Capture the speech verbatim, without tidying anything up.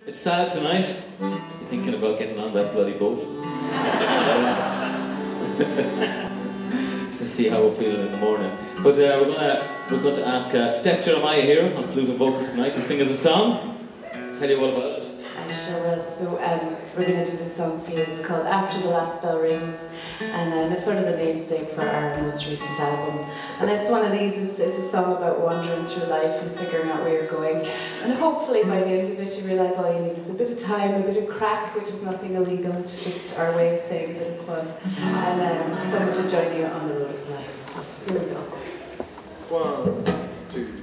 It's sad tonight to be thinking about getting on that bloody boat. Let's see how we're feeling in the morning. But uh, we're gonna we're going to ask uh, Steph Jeremiah here on flute and vocals tonight to sing us a song. Tell you all about it. I sure will. So um, we're going to do this song for you. It's called After the Last Bell Rings, and um, it's sort of the namesake for our most recent album. And it's one of these, it's, it's a song about wandering through life and figuring out where you're going. And hopefully by the end of it you realise all you need is a bit of time, a bit of crack, which is nothing illegal, it's just our way of saying a bit of fun. And um, someone to join you on the road of life. So here we go. One, two,